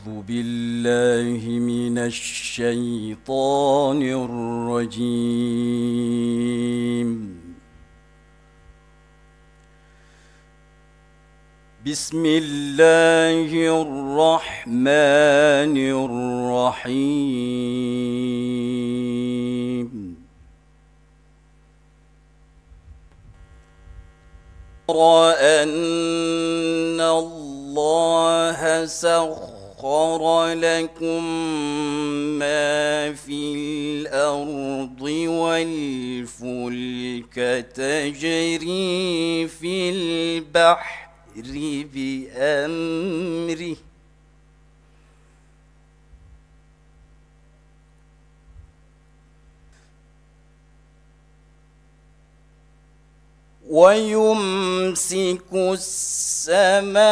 بالله من الشيطان الرجيم. بسم الله الرحمن الرحيم. أن الله سخر لكم ما في الأرض والفلك تجري في البحر بأمره ويمسك السماء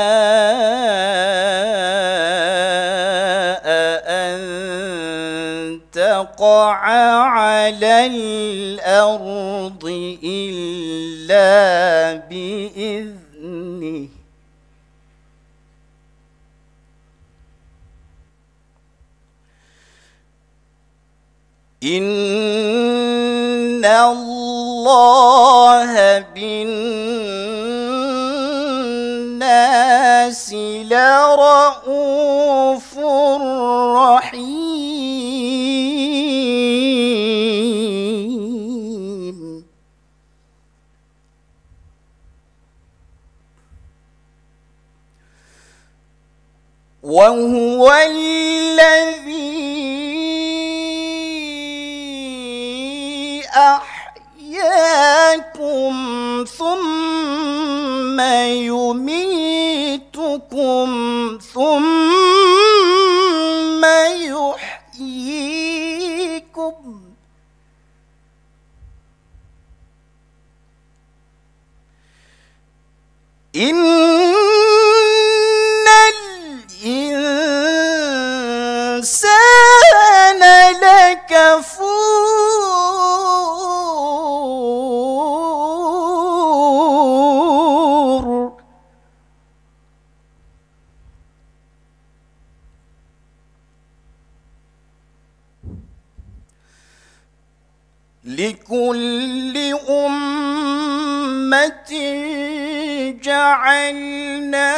أن تقع على الأرض إلا بإذنه إن الله بالناس لرءوف رحيم. وهو الذي أحياكم ثم يميتكم ثم يحييكم إن الإنسان لكفور. لكل أمة جعلنا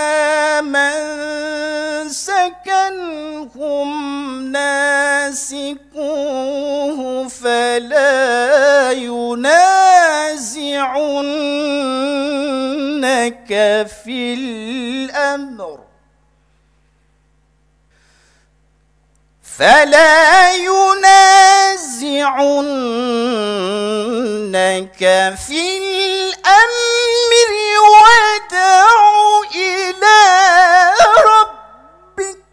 منسكا هم ناسكوه فلا ينازعنك في الأمر في الأمر وادع إلى ربك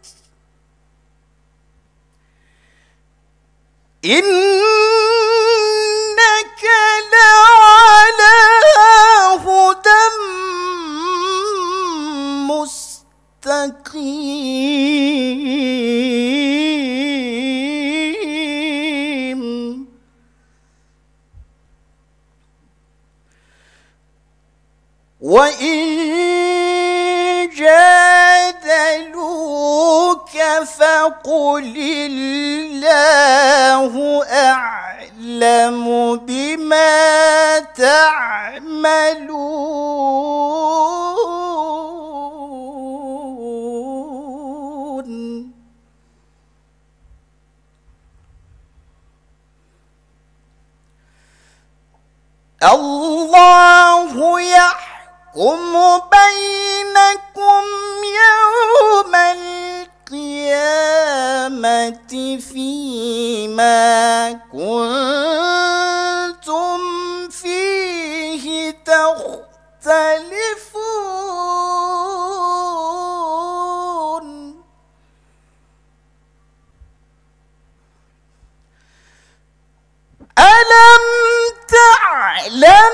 إنك لعلى هدى مستقيم. وإن جادلوك فقل الله أعلم بما تعملون. الله يحكم بينكم يوم القيامة فيما كنتم فيه تختلفون. ألم تعلم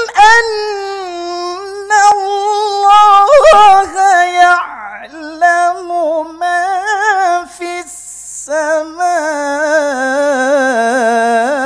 أن الله يعلم ما في السماء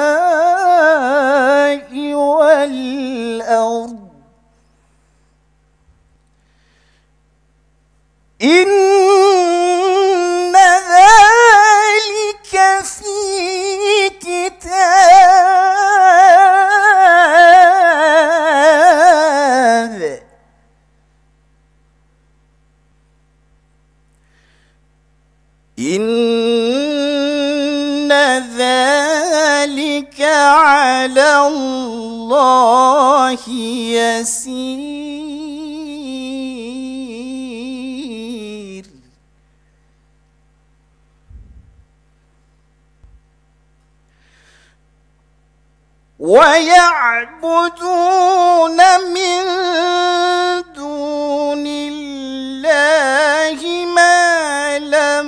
ذلك على الله يسير. ويعبدون من دون الله ما لم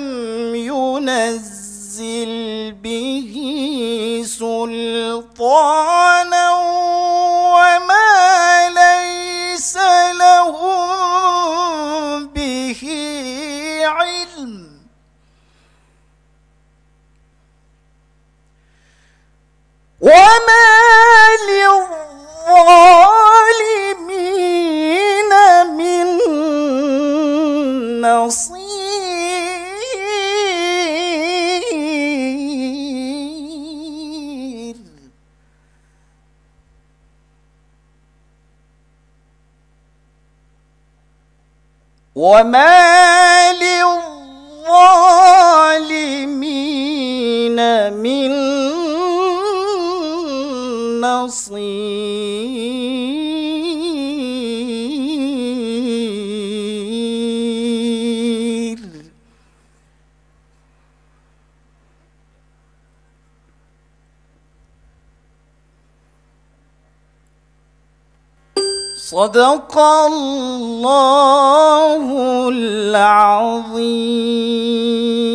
ينزل به سلطانا وما ليس لهم به علم، وما للظالمين من نصير. وما للظالمين من نصير. صدق الله العظيم.